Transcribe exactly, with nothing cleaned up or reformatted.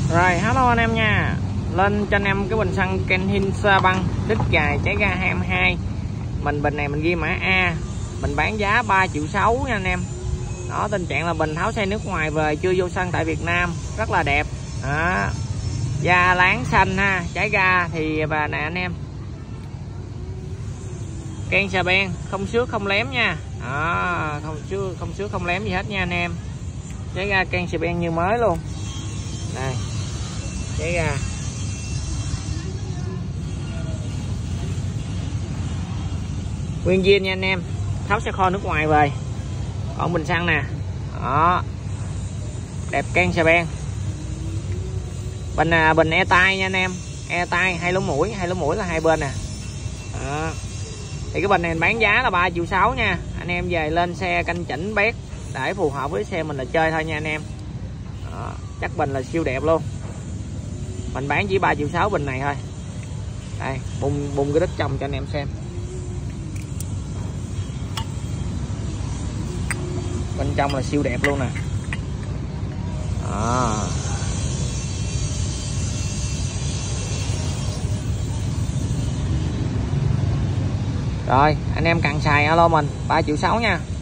Rồi hello anh em nha. Lên cho anh em cái bình xăng Kenhin Saban đít gài cháy ga hai mươi hai. Mình bình này mình ghi mã A. Mình bán giá ba triệu sáu nha anh em. Đó, tình trạng là bình tháo xe nước ngoài về, chưa vô xăng tại Việt Nam, rất là đẹp. Đó. Da láng xanh ha, cháy ga thì bà nè anh em. Ken Saban không xước không lém nha. Đó, không xước không xước không lém gì hết nha anh em. Cháy ga Ken Saban như mới luôn. Đây. Cháy ga. Nguyên zin nha anh em. Tháo xe kho nước ngoài về. Còn bình xăng nè. Đó. Đẹp Ken Saban. Bình à, bình e tay nha anh em. E tay hai lỗ mũi, hai lỗ mũi là hai bên nè. Đó. Thì cái bình này mình bán giá là ba triệu sáu nha. Anh em về lên xe canh chỉnh bét để phù hợp với xe mình là chơi thôi nha anh em. Đó. Chắc bình là siêu đẹp luôn. Mình bán chỉ ba triệu sáu bình này thôi. Đây, bung bung cái đít trong cho anh em xem. Bên trong là siêu đẹp luôn nè. Đó. Rồi, anh em cần xài alo mình ba triệu sáu nha.